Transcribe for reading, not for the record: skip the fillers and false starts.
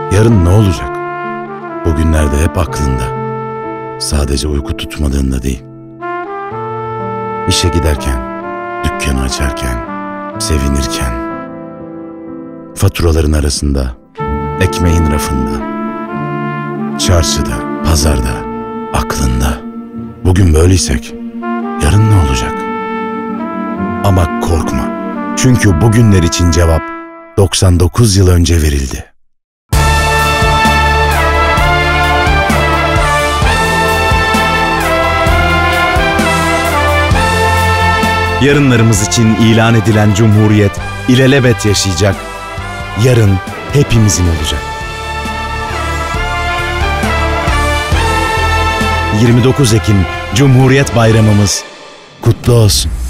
Yarın ne olacak? Bugünlerde hep aklında. Sadece uyku tutmadığında değil. İşe giderken, dükkanı açarken, sevinirken, faturaların arasında, ekmeğin rafında, çarşıda, pazarda, aklında. Bugün böyleysek, yarın ne olacak? Ama korkma. Çünkü bugünler için cevap 99 yıl önce verildi. Yarınlarımız için ilan edilen Cumhuriyet ilelebet yaşayacak. Yarın hepimizin olacak. 29 Ekim Cumhuriyet Bayramımız kutlu olsun.